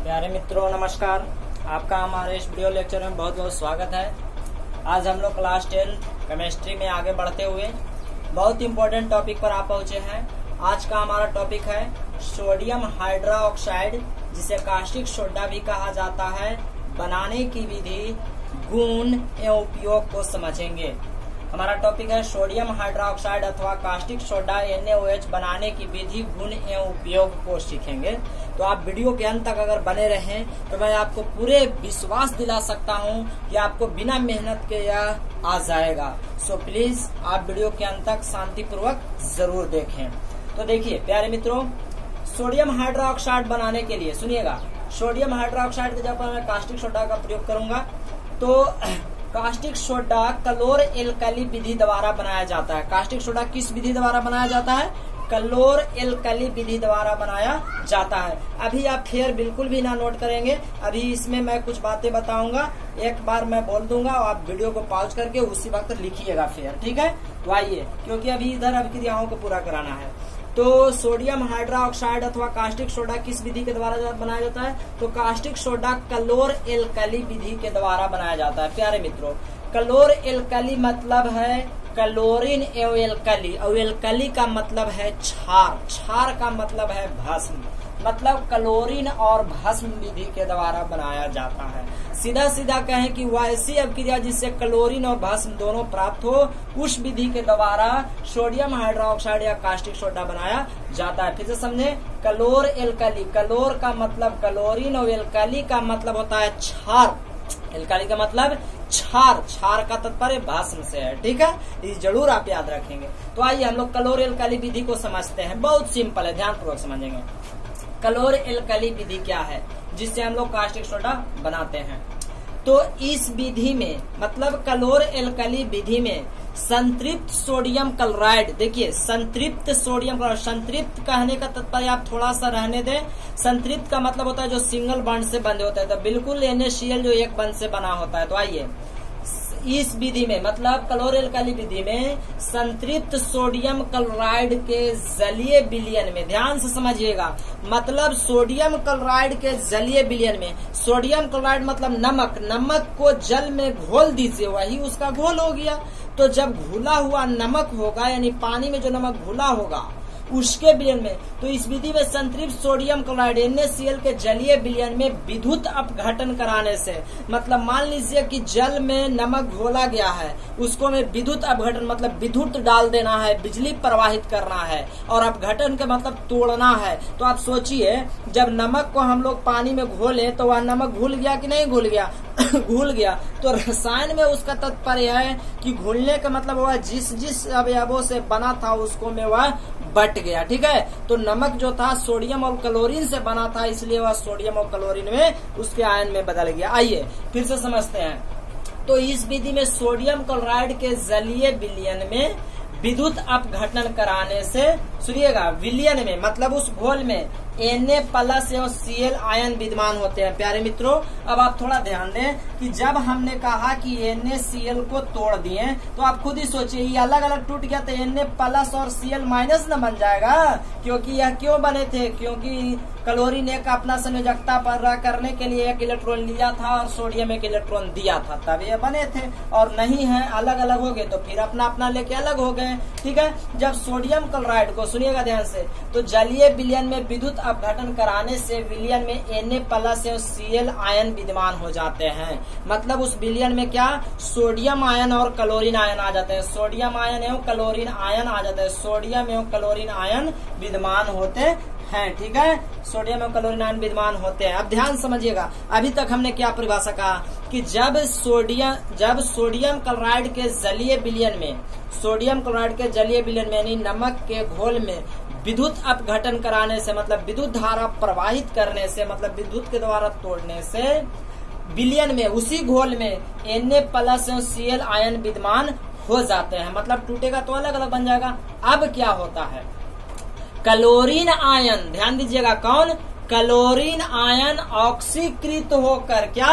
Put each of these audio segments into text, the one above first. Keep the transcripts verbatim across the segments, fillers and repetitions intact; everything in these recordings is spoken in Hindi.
प्यारे मित्रों नमस्कार, आपका हमारे इस वीडियो लेक्चर में बहुत बहुत स्वागत है। आज हम लोग क्लास टेन केमिस्ट्री में आगे बढ़ते हुए बहुत इंपॉर्टेंट टॉपिक पर आ पहुंचे हैं। आज का हमारा टॉपिक है सोडियम हाइड्रोक्साइड, जिसे कास्टिक सोडा भी कहा जाता है। बनाने की विधि, गुण एवं उपयोग को समझेंगे। हमारा टॉपिक है सोडियम हाइड्रोक्साइड अथवा caustic soda N A O H बनाने की विधि, गुण एवं उपयोग को सीखेंगे। तो आप वीडियो के अंत तक अगर बने रहें तो मैं आपको पूरे विश्वास दिला सकता हूं कि आपको बिना मेहनत के यह आ जाएगा। सो प्लीज आप वीडियो के अंत तक शांतिपूर्वक जरूर देखें। तो देखिए प्यारे मित्रों, सोडियम हाइड्रोक्साइड बनाने के लिए सुनिएगा, सोडियम हाइड्रोक्साइड जब मैं कास्टिक सोडा का प्रयोग करूंगा तो कास्टिक सोडा क्लोर एल्कली विधि द्वारा बनाया जाता है। कास्टिक सोडा किस विधि द्वारा बनाया जाता है? क्लोर एल्कली विधि द्वारा बनाया जाता है। अभी आप फेयर बिल्कुल भी ना नोट करेंगे, अभी इसमें मैं कुछ बातें बताऊंगा, एक बार मैं बोल दूंगा और आप वीडियो को पॉज करके उसी वक्त लिखिएगा फेयर, ठीक है? तो आइए, क्योंकि अभी इधर अब क्रियाओं को पूरा कराना है। तो सोडियम हाइड्रोक्साइड अथवा कास्टिक सोडा किस विधि के द्वारा बनाया जाता है? तो कास्टिक सोडा क्लोर एल्कली विधि के द्वारा बनाया जाता है। प्यारे मित्रों, क्लोर एल्कली मतलब है क्लोरीन एवं एल्कली, और एल्कली का मतलब है क्षार, क्षार का मतलब है भस्म, मतलब क्लोरीन और भस्म विधि के द्वारा बनाया जाता है। सीधा सीधा कहें कि वह ऐसी अभिक्रिया जिससे क्लोरीन और भस्म दोनों प्राप्त हो, उस विधि के द्वारा सोडियम हाइड्रोक्साइड या कास्टिक सोडा बनाया जाता है। फिर से समझे, क्लोर एल्कली, क्लोर का मतलब क्लोरीन और एल्कली का मतलब होता है क्षार, एल्कली का मतलब क्षार, क्षार का तात्पर्य भस्म से है, ठीक है? ये जरूर आप याद रखेंगे। तो आइए हम लोग क्लोर एल्कली विधि को समझते हैं। बहुत सिंपल है, ध्यान पूर्वक समझेंगे। क्लोर एल्कली विधि क्या है जिससे हम लोग कास्टिक सोडा बनाते हैं? तो इस विधि में मतलब क्लोर एल्कली विधि में संतृप्त सोडियम क्लोराइड, देखिए संतृप्त सोडियम क्लोराइड, संतृप्त कहने का तात्पर्य आप थोड़ा सा रहने दें। संतृप्त का मतलब होता है जो सिंगल बॉन्ड से बंधे होता है, तो बिल्कुल एन ए सी एल जो एक बंध से बना होता है। तो आइए इस विधि में मतलब क्लोर एल्कली विधि में संतृप्त सोडियम क्लोराइड के जलीय विलयन में, ध्यान से समझिएगा, मतलब सोडियम क्लोराइड के जलीय विलयन में, सोडियम क्लोराइड मतलब नमक, नमक को जल में घोल दीजिए, वही उसका घोल हो गया। तो जब घुला हुआ नमक होगा, यानी पानी में जो नमक घुला होगा उसके विलयन में, तो इस विधि में संतृप्त sodium chloride N A C L के जलीय विलयन में विद्युत अपघटन कराने से, मतलब मान लीजिए कि जल में नमक घोला गया है, उसको में विद्युत अपघटन मतलब विद्युत डाल देना है, बिजली प्रवाहित करना है, और अपघटन का मतलब तोड़ना है। तो आप सोचिए, जब नमक को हम लोग पानी में घोले तो वह नमक घुल गया कि नहीं घुल गया? घुल गया। तो रसायन में उसका तात्पर्य है कि घुलने का मतलब वह जिस जिस अवयवों से बना था उसको में वह बट गया, ठीक है? तो नमक जो था सोडियम और क्लोरीन से बना था, इसलिए वह सोडियम और क्लोरीन में उसके आयन में बदल गया। आइए फिर से समझते हैं। तो इस विधि में सोडियम क्लोराइड के जलीय विलयन में विद्युत अपघटन कराने से, सुनिएगा, विलयन में मतलब उस घोल में एन ए प्लस एवं सी एल आयन विद्यमान होते हैं। प्यारे मित्रों, अब आप थोड़ा ध्यान दें कि जब हमने कहा कि एन ए सी एल को तोड़ दिए, तो आप खुद ही सोचिए, ये अलग अलग टूट गया तो एन ए प्लस और सी एल माइनस न बन जाएगा? क्योंकि यह क्यों बने थे? क्योंकि क्लोरीन एक अपना संयोजकता पर करने के लिए एक इलेक्ट्रॉन लिया था और सोडियम एक इलेक्ट्रॉन दिया था, तब ये बने थे। और नहीं है, अलग अलग हो गए तो फिर अपना अपना लेके अलग हो गए, ठीक है? जब सोडियम क्लोराइड को, सुनिएगा ध्यान से, तो जलीय विलयन में विद्युत अपघटन कराने से विलयन में एन ए प्लस एवं सी एल आयन विद्यमान हो जाते हैं। मतलब उस विलयन में क्या, सोडियम आयन और क्लोरीन आयन आ जाते हैं, सोडियम आयन एवं क्लोरीन आयन आ जाते हैं, सोडियम एवं क्लोरीन आयन विद्यमान होते हैं, ठीक है? सोडियम और क्लोरीन आयन विद्यमान होते हैं। अब ध्यान समझिएगा, अभी तक हमने क्या परिभाषा कहा कि जब सोडियम जब सोडियम क्लोराइड के जलीय विलयन में, सोडियम क्लोराइड के जलीय विलयन में यानी नमक के घोल में विद्युत अपघटन कराने से, मतलब विद्युत धारा प्रवाहित करने से, मतलब विद्युत के द्वारा तोड़ने से विलयन में, उसी घोल में एन ए प्लस और सी एल आयन विद्यमान हो जाते हैं। मतलब टूटेगा तो अलग अलग बन जाएगा। अब क्या होता है, क्लोरीन आयन, ध्यान दीजिएगा, कौन? क्लोरीन आयन ऑक्सीकृत होकर क्या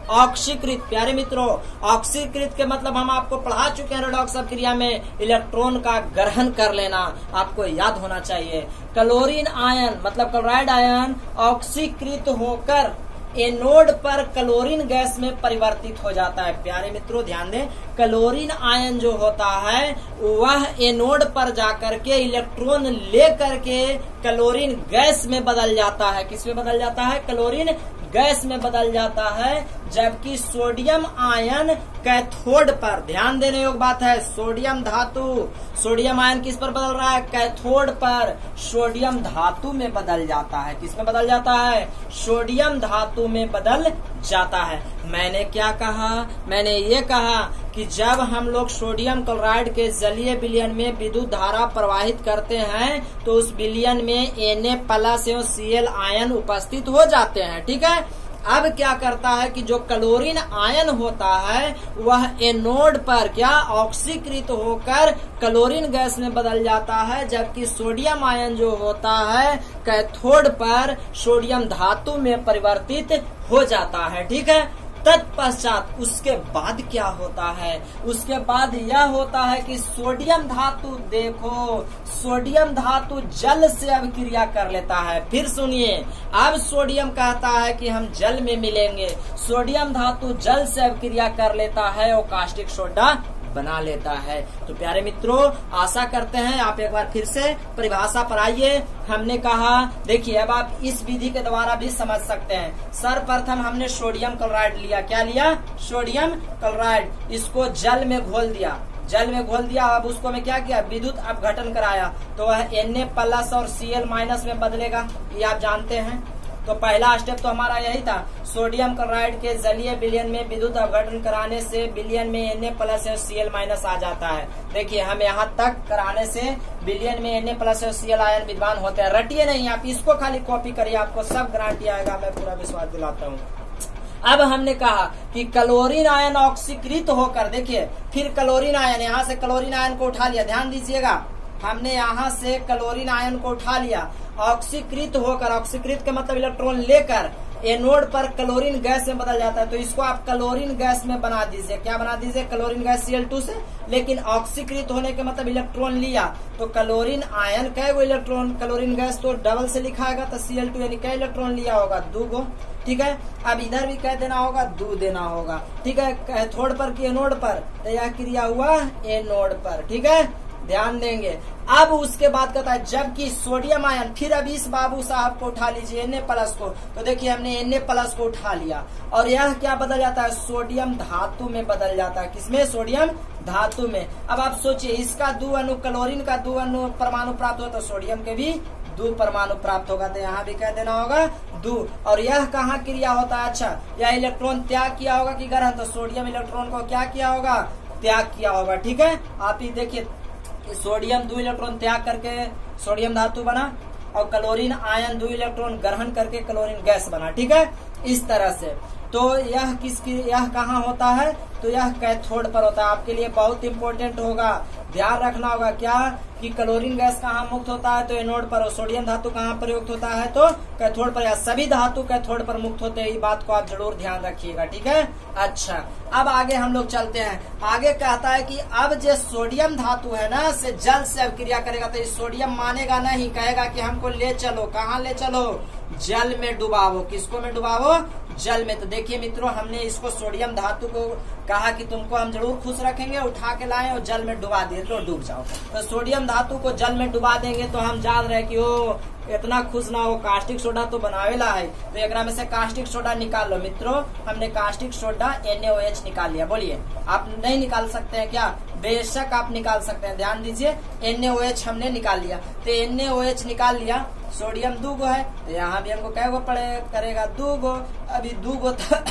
ऑक्सीकृत। प्यारे मित्रों, ऑक्सीकृत के मतलब हम आपको पढ़ा चुके हैं रेडॉक्स अभिक्रिया में इलेक्ट्रॉन का ग्रहण कर लेना, आपको याद होना चाहिए। क्लोरीन आयन मतलब क्लोराइड आयन ऑक्सीकृत होकर एनोड पर क्लोरीन गैस में परिवर्तित हो जाता है। प्यारे मित्रों ध्यान दें, क्लोरीन आयन जो होता है वह एनोड पर जाकर के इलेक्ट्रॉन ले करके क्लोरीन गैस में बदल जाता है। किस में बदल जाता है? क्लोरीन गैस में बदल जाता है। जबकि सोडियम आयन कैथोड पर, ध्यान देने योग्य बात है, सोडियम धातु, सोडियम आयन किस पर बदल रहा है? कैथोड पर सोडियम धातु में बदल जाता है। किस में बदल जाता है? सोडियम धातु में बदल जाता है। मैंने क्या कहा? मैंने ये कहा कि जब हम लोग सोडियम क्लोराइड के जलीय विलयन में विद्युत धारा प्रवाहित करते हैं तो उस विलयन में Na प्लस एवं Cl आयन उपस्थित हो जाते हैं। ठीक है। अब क्या करता है कि जो क्लोरीन आयन होता है वह एनोड पर क्या ऑक्सीकृत होकर क्लोरीन गैस में बदल जाता है, जबकि सोडियम आयन जो होता है कैथोड पर सोडियम धातु में परिवर्तित हो जाता है। ठीक है। तत्पश्चात उसके बाद क्या होता है? उसके बाद यह होता है कि सोडियम धातु, देखो सोडियम धातु जल से अभिक्रिया कर लेता है। फिर सुनिए, अब सोडियम कहता है कि हम जल में मिलेंगे, सोडियम धातु जल से अभिक्रिया कर लेता है और कास्टिक सोडा बना लेता है। तो प्यारे मित्रों, आशा करते हैं आप एक बार फिर से परिभाषा पर आइए। हमने कहा, देखिए अब आप इस विधि के द्वारा भी समझ सकते हैं। सर्वप्रथम हमने सोडियम क्लोराइड लिया। क्या लिया? Sodium chloride. इसको जल में घोल दिया, जल में घोल दिया। अब उसको में क्या किया? विद्युत अपघटन कराया, तो वह Na प्लस और Cl माइनस में बदलेगा, ये आप जानते हैं। तो पहला स्टेप तो हमारा यही था, सोडियम क्लोराइड के जलीय विलयन में विद्युत अपघटन कराने से विलयन में Na प्लस और Cl माइनस आ जाता है। देखिए हम यहाँ तक कराने से विलयन में Na प्लस और Cl आयन विद्यमान होते हैं। रटिए नहीं, आप इसको खाली कॉपी करिए, आपको सब गारंटी आएगा, मैं पूरा विश्वास दिलाता हूँ। अब हमने कहा कि क्लोरीन आयन ऑक्सीकृत होकर, देखिए फिर क्लोरीन आयन, यहाँ से क्लोरीन आयन को उठा लिया, ध्यान दीजिएगा, हमने यहाँ से क्लोरीन आयन को उठा लिया, ऑक्सीकृत होकर, ऑक्सीकृत के मतलब इलेक्ट्रॉन लेकर एनोड पर क्लोरीन गैस में बदल जाता है। तो इसको आप क्लोरीन गैस में बना दीजिए। क्या बना दीजिए? क्लोरीन गैस Cl टू से। लेकिन ऑक्सीकृत होने के मतलब इलेक्ट्रॉन लिया, तो क्लोरीन आयन कै गो इलेक्ट्रॉन, क्लोरीन गैस तो डबल से लिखाएगा, तो Cl टू यानी कै इलेक्ट्रॉन लिया होगा? दो गो। ठीक है। अब इधर भी कह देना होगा, दो देना होगा। ठीक है। कैथोड पर कि एनोड पर? तो यह क्रिया हुआ एनोड पर। ठीक है, ध्यान देंगे। अब उसके बाद कहता है जबकि सोडियम आयन, फिर अब इस बाबू साहब को उठा लीजिए Na प्लस को, तो देखिए हमने Na प्लस को उठा लिया और यह क्या बदल जाता है? सोडियम धातु में बदल जाता है। किसमें? सोडियम धातु में। अब आप सोचिए, इसका दो अणु, क्लोरीन का दो अणु परमाणु प्राप्त हो तो सोडियम के भी दो परमाणु प्राप्त होगा, तो यहाँ भी कह देना होगा दो। और यह कहाँ क्रिया होता है? अच्छा, यह इलेक्ट्रॉन त्याग किया होगा कि ग्रहण? तो सोडियम इलेक्ट्रॉन को क्या किया होगा? त्याग किया होगा। ठीक है। आप ही देखिए, सोडियम दो इलेक्ट्रॉन त्याग करके सोडियम धातु बना और क्लोरीन आयन दो इलेक्ट्रॉन ग्रहण करके क्लोरीन गैस बना। ठीक है, इस तरह से। तो यह किसकी, यह कहाँ होता है? तो यह कैथोड पर होता है। आपके लिए बहुत इंपॉर्टेंट होगा, ध्यान रखना होगा क्या कि क्लोरीन गैस कहाँ मुक्त होता है? तो एनोड पर। और सोडियम धातु कहाँ प्रयुक्त होता है? तो कैथोड पर। या सभी धातु कैथोड पर मुक्त होते हैं, ये बात को आप जरूर ध्यान रखिएगा। ठीक है। अच्छा, अब आगे हम लोग चलते हैं। आगे कहता है कि अब जो सोडियम धातु है ना, से जल से अभिक्रिया करेगा, तो सोडियम मानेगा नहीं, कहेगा कि हमको ले चलो। कहाँ ले चलो? जल में डुबावो। किसको में डुबावो? जल में। तो देखिए मित्रों, हमने इसको सोडियम धातु को कहा कि तुमको हम जरूर खुश रखेंगे, उठा के लाए और जल में डुबा दिए, तो डूब जाओ। तो सोडियम धातु को जल में डुबा देंगे तो हम जान रहे कि वो इतना खुश ना हो, कास्टिक सोडा तो बनावेला है, तो एक में से कास्टिक सोडा निकाल लो। मित्रों, हमने कास्टिक सोडा NaOH निकाल लिया। बोलिए, आप नहीं निकाल सकते हैं क्या? बेशक आप निकाल सकते हैं। ध्यान दीजिए, NaOH हमने निकाल लिया। तो NaOH निकाल लिया, सोडियम दो गो है, तो यहाँ भी हमको कै गो पड़े करेगा? दो गो। अभी दो गो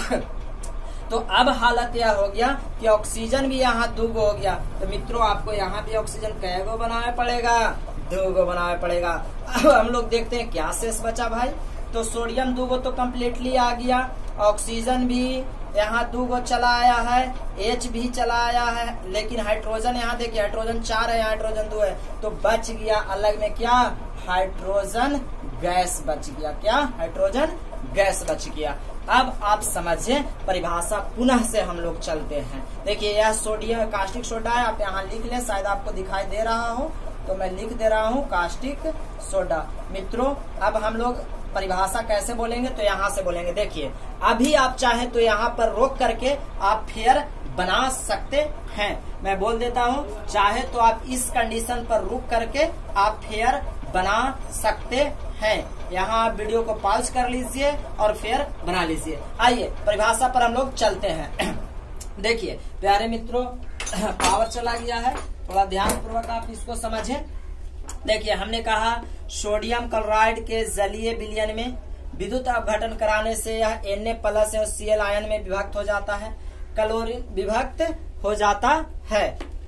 तो अब हालत यह हो गया कि ऑक्सीजन भी यहाँ दो गो हो गया। तो मित्रों, आपको यहाँ भी ऑक्सीजन कै गो बनाना पड़ेगा? दो गो बनाना पड़ेगा। अब हम लोग देखते हैं क्या शेष बचा भाई। तो सोडियम दो गो तो कम्प्लीटली आ गया, ऑक्सीजन भी यहाँ दो गो चला आया है, H भी चला आया है, लेकिन हाइड्रोजन यहाँ देखिए, हाइड्रोजन चार है, हाइड्रोजन दो है, तो बच गया अलग में क्या? हाइड्रोजन गैस बच गया। क्या? हाइड्रोजन गैस बच गया। अब आप समझिए परिभाषा पुनः से हम लोग चलते हैं। देखिए यह सोडियम कास्टिक सोडा है, आप यहाँ लिख लें, शायद आपको दिखाई दे रहा हो तो मैं लिख दे रहा हूँ कास्टिक सोडा। मित्रों अब हम लोग परिभाषा कैसे बोलेंगे तो यहाँ से बोलेंगे। देखिए अभी आप चाहे तो यहाँ पर रोक करके आप फेयर बना सकते हैं। मैं बोल देता हूँ, चाहे तो आप इस कंडीशन पर रुक करके आप फेयर बना सकते हैं। यहाँ आप वीडियो को पॉज कर लीजिए और फेयर बना लीजिए। आइए परिभाषा पर हम लोग चलते हैं। देखिए प्यारे मित्रों पावर चला गया है, थोड़ा ध्यान पूर्वक आप इसको समझें। देखिए हमने कहा सोडियम क्लोराइड के जलीय विलयन में विद्युत अपघटन कराने से यह Na प्लस और Cl आयन में विभक्त हो जाता है, क्लोरीन विभक्त हो जाता है।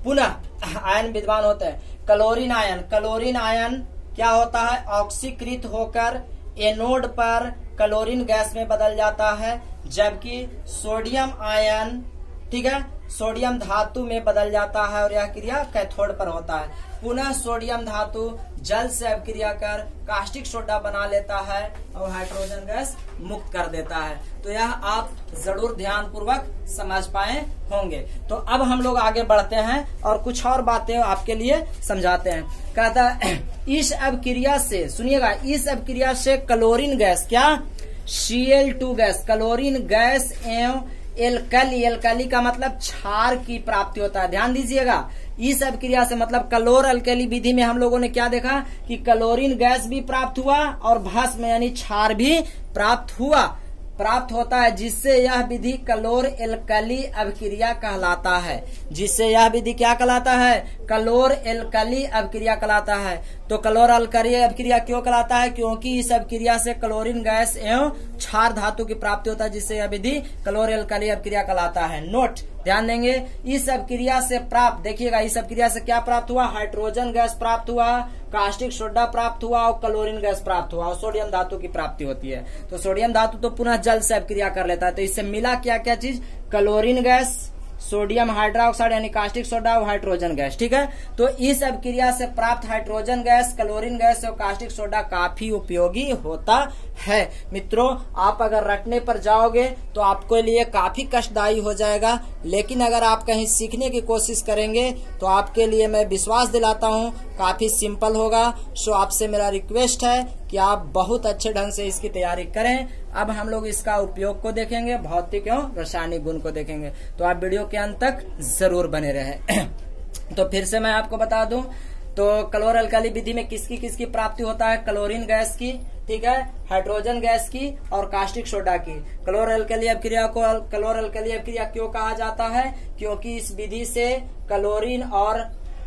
पुनः आयन विद्यमान होते हैं। क्लोरीन आयन क्लोरीन आयन क्या होता है? ऑक्सीकृत होकर एनोड पर क्लोरीन गैस में बदल जाता है, जबकि सोडियम आयन ठीक है सोडियम धातु में बदल जाता है और यह क्रिया कैथोड पर होता है। पुनः सोडियम धातु जल से अभिक्रिया कर कास्टिक सोडा बना लेता है और हाइड्रोजन गैस मुक्त कर देता है। तो यह आप जरूर ध्यान पूर्वक समझ पाए होंगे। तो अब हम लोग आगे बढ़ते हैं और कुछ और बातें आपके लिए समझाते हैं। कहता है इस अभिक्रिया से, सुनिएगा, इस अभिक्रिया से क्लोरीन गैस क्या C L two gas chlorine gas एवं एल्कली, एल्कली का मतलब क्षार की प्राप्ति होता है। ध्यान दीजिएगा, इस अभिक्रिया से मतलब क्लोर अल्कली विधि में हम लोगों ने क्या देखा कि क्लोरीन गैस भी प्राप्त हुआ और भस्म यानी क्षार भी प्राप्त हुआ प्राप्त होता है, जिससे यह विधि क्लोर एल्कली अभिक्रिया कहलाता है। जिससे यह विधि क्या कहलाता है? क्लोर एल्कली अभिक्रिया कहलाता है। तो क्लोर अल्कली अभिक्रिया क्यों कहलाता है? क्योंकि इस अभिक्रिया से क्लोरीन गैस एवं क्षार धातु की प्राप्ति होता है, जिससे यह विधि क्लोर एल्कली अभिक्रिया कहलाता है। नोट ध्यान देंगे, इस अभिक्रिया से प्राप्त, देखिएगा इस अभिक्रिया से क्या प्राप्त हुआ? हाइड्रोजन गैस प्राप्त हुआ, कास्टिक सोडा प्राप्त हुआ और क्लोरीन गैस प्राप्त हुआ और सोडियम धातु की प्राप्ति होती है। तो सोडियम धातु तो पुनः जल से अभिक्रिया कर लेता है। तो इससे मिला क्या क्या चीज? क्लोरीन गैस, सोडियम हाइड्रोक्साइड यानी कास्टिक सोडा और हाइड्रोजन गैस। ठीक है, तो इस अभिक्रिया से प्राप्त हाइड्रोजन गैस, क्लोरीन गैस और कास्टिक सोडा काफी उपयोगी होता है। मित्रों आप अगर रटने पर जाओगे तो आपके लिए काफी कष्टदायी हो जाएगा, लेकिन अगर आप कहीं सीखने की कोशिश करेंगे तो आपके लिए मैं विश्वास दिलाता हूँ काफी सिंपल होगा। सो आपसे मेरा रिक्वेस्ट है कि आप बहुत अच्छे ढंग से इसकी तैयारी करें। अब हम लोग इसका उपयोग को देखेंगे, भौतिक एवं रासायनिक गुण को देखेंगे। तो आप वीडियो के अंत तक जरूर बने रहें। तो फिर से मैं आपको बता दूं, तो क्लोर अल्कली विधि में किसकी किसकी प्राप्ति होता है? क्लोरीन गैस की, ठीक है, हाइड्रोजन गैस की और कास्टिक सोडा की। क्लोर अल्कली अभिक्रिया को क्लोर अल्कली अभिक्रिया क्यों कहा जाता है? क्योंकि इस विधि से क्लोरीन और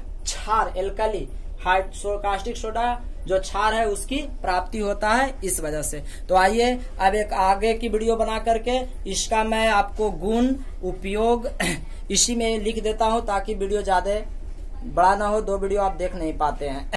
क्षार एल्कली कास्टिक सोडा जो क्षार है उसकी प्राप्ति होता है, इस वजह से। तो आइए अब एक आगे की वीडियो बना करके इसका मैं आपको गुण उपयोग इसी में लिख देता हूं, ताकि वीडियो ज्यादा बड़ा ना हो, दो वीडियो आप देख नहीं पाते हैं।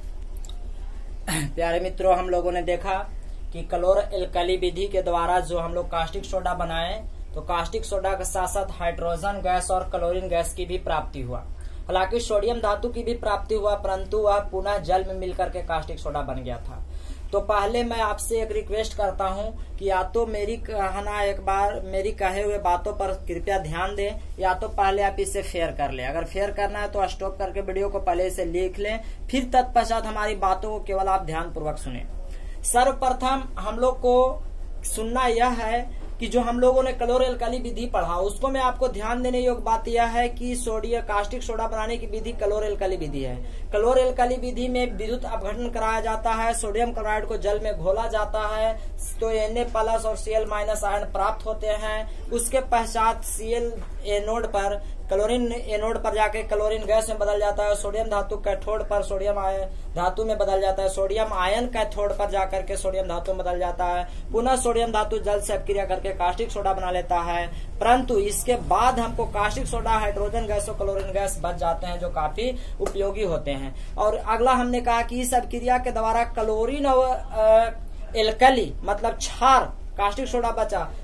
प्यारे मित्रों हम लोगों ने देखा कि क्लोर एल्कली विधि के द्वारा जो हम लोग कास्टिक सोडा बनाए, तो कास्टिक सोडा के साथ साथ हाइड्रोजन गैस और क्लोरीन गैस की भी प्राप्ति हुआ। हालांकि सोडियम धातु की भी प्राप्ति हुआ, परंतु वह पुनः जल में मिलकर के कास्टिक सोडा बन गया था। तो पहले मैं आपसे एक रिक्वेस्ट करता हूं कि या तो मेरी कहना एक बार मेरी कहे हुए बातों पर कृपया ध्यान दें, या तो पहले आप इसे फेयर कर लें। अगर फेयर करना है तो स्टॉप करके वीडियो को पहले से लिख लें, फिर तत्पश्चात हमारी बातों को केवल आप ध्यान पूर्वक सुने। सर्वप्रथम हम लोग को सुनना यह है कि जो हम लोगों ने क्लोर एल्कली विधि पढ़ा, उसको मैं आपको ध्यान देने योग्य बात यह है कि सोडियम कास्टिक सोडा बनाने की विधि क्लोर एल्कली विधि है। क्लोर एल्कली विधि में विद्युत अपघटन कराया जाता है, सोडियम क्लोराइड को जल में घोला जाता है, तो Na प्लस और Cl माइनस आयन प्राप्त होते हैं। उसके पश्चात Cl एनोड पर, क्लोरीन एनोड पर जाके क्लोरीन गैस में बदल जाता है, सोडियम धातु कैथोड पर सोडियम आयन धातु में बदल जाता है, सोडियम आयन कैथोड पर जाकर के सोडियम धातु में बदल जाता है, पुनः सोडियम धातु जल से अपक्रिया करके कास्टिक सोडा बना लेता है। परंतु इसके बाद हमको कास्टिक सोडा, हाइड्रोजन गैस और क्लोरीन गैस बच जाते हैं, जो काफी उपयोगी होते हैं। और अगला हमने कहा कि इस अपक्रिया के द्वारा क्लोरीन और एल्कली मतलब क्षार, कास्टिक सोडा बचा,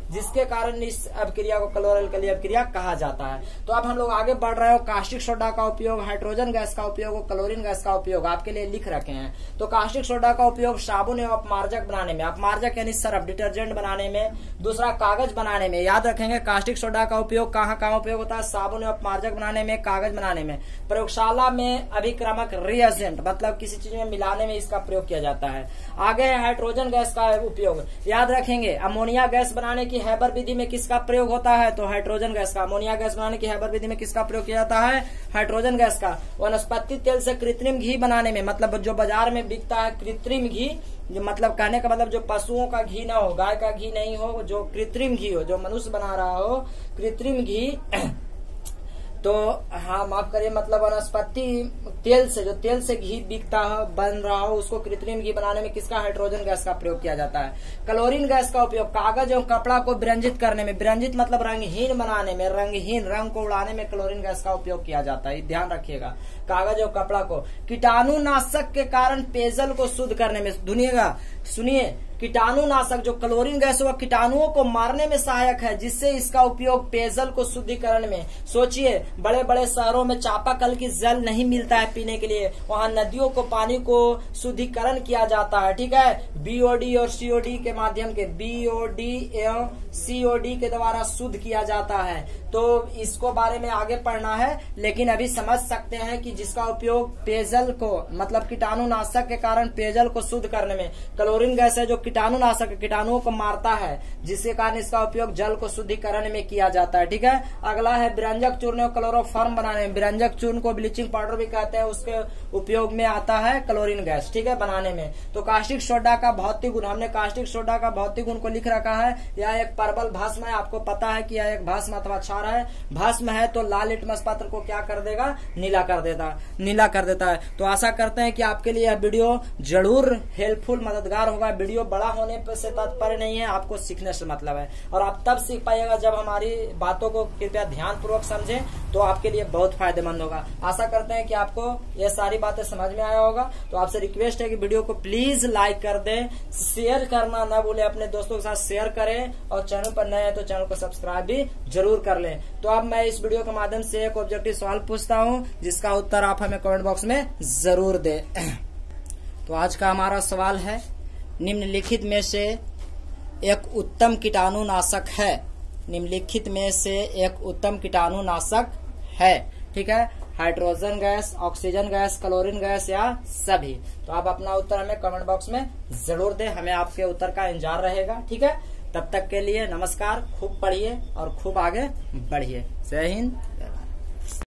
जिसके कारण इस अपक्रिया को क्लोरोअल्कली अपक्रिया कहा जाता है। तो अब हम लोग आगे बढ़ रहे हो। कास्टिक सोडा का उपयोग, हाइड्रोजन गैस का उपयोग, क्लोरीन गैस का उपयोग आपके लिए लिख रखे हैं। तो कास्टिक सोडा का उपयोग साबुन एवं अपमार्जक बनाने में, अपमार्जक यानी सर्फ, डिटर्जेंट बनाने में, दूसरा कागज बनाने में। याद रखेंगे कास्टिक सोडा का उपयोग कहाँ कहाँ उपयोग होता है? साबुन एवं अपमार्जक बनाने में, कागज बनाने में, प्रयोगशाला में अभिक्रमक रिएजेंट मतलब किसी चीज में मिलाने में इसका प्रयोग किया जाता है। आगे है हाइड्रोजन गैस का उपयोग। याद रखेंगे अमोनिया गैस बनाने की हैबर विधि में किसका प्रयोग होता है? तो हाइड्रोजन गैस का। अमोनिया गैस बनाने की हैबर विधि में किसका प्रयोग किया जाता है? हाइड्रोजन गैस का। वनस्पति तेल से कृत्रिम घी बनाने में, मतलब जो बाजार में बिकता है कृत्रिम घी, जो मतलब कहने का मतलब जो पशुओं का घी ना हो, गाय का घी नहीं हो, जो कृत्रिम घी हो, जो मनुष्य बना रहा हो कृत्रिम घी तो हाँ माफ करिए, मतलब वनस्पति तेल से, जो तेल से घी बिकता है, बन रहा हो, उसको कृत्रिम घी बनाने में किसका? हाइड्रोजन गैस का प्रयोग किया जाता है। क्लोरीन गैस का उपयोग कागज एवं कपड़ा को विरंजित करने में, विरंजित मतलब रंगहीन बनाने में, रंगहीन रंग को उड़ाने में क्लोरीन गैस का उपयोग किया जाता है। ध्यान रखिएगा, कागज और कपड़ा को। कीटाणुनाशक के कारण पेयजल को शुद्ध करने में, सुनिएगा सुनिए, कीटाणुनाशक जो क्लोरीन गैस वह कीटाणुओं को मारने में सहायक है, जिससे इसका उपयोग पेयजल को शुद्धिकरण में। सोचिए बड़े बड़े शहरों में चापाकल की जल नहीं मिलता है पीने के लिए, वहां नदियों को पानी को शुद्धिकरण किया जाता है। ठीक है, बीओडी और सीओडी के माध्यम के, बीओडी एवं सीओडी के द्वारा शुद्ध किया जाता है। तो इसको बारे में आगे पढ़ना है, लेकिन अभी समझ सकते हैं कि जिसका उपयोग पेयजल को, मतलब कीटाणुनाशक के कारण पेयजल को शुद्ध करने में, क्लोरीन गैस है जो कीटाणुनाशक कीटाणुओं को मारता है, जिसके कारण इसका उपयोग जल को शुद्धिकरण में किया जाता है। ठीक है, अगला है विरंजक चूर्ण और क्लोरोफॉर्म बनाने में। विरंजक चूर्ण को ब्लीचिंग पाउडर भी कहते हैं, उसके उपयोग में आता है क्लोरीन गैस। ठीक है, बनाने में। तो कास्टिक सोडा का भौतिक गुण, हमने कास्टिक सोडा का भौतिक गुण को लिख रखा है। यह एक परबल भस्म है, आपको पता है कि यह एक भस्म अथवा क्षार है। भस्म है तो लाल लिटमस पत्र को क्या कर देगा? नीला कर देता नीला कर देता है। तो आशा करते हैं कि आपके लिए यह वीडियो जरूर हेल्पफुल, मददगार होगा। वीडियो बड़ा होने से तात्पर्य नहीं है, आपको सीखने से मतलब है, और आप तब सीख पाइएगा जब हमारी बातों को कृपया ध्यान पूर्वक समझें, तो आपके लिए बहुत फायदेमंद होगा। आशा करते हैं कि आपको ये सारी बातें समझ में आया होगा। तो आपसे रिक्वेस्ट है कि वीडियो को प्लीज लाइक कर दें, शेयर करना ना भूलें, अपने दोस्तों के साथ शेयर करें, और चैनल पर नए हैं तो चैनल को सब्सक्राइब भी जरूर कर लें। तो अब मैं इस वीडियो के माध्यम से एक ऑब्जेक्टिव सवाल पूछता हूं, जिसका उत्तर आप हमें कमेंट बॉक्स में जरूर दें। तो आज का हमारा सवाल है, निम्नलिखित में से एक उत्तम कीटाणुनाशक है। निम्नलिखित में से एक उत्तम कीटाणुनाशक है। ठीक है, hydrogen gas, oxygen gas, chlorine gas या सभी। तो आप अपना उत्तर हमें कमेंट बॉक्स में जरूर दें, हमें आपके उत्तर का इंतजार रहेगा। ठीक है, तब तक के लिए नमस्कार, खूब पढ़िए और खूब आगे बढ़िए। जय हिंद।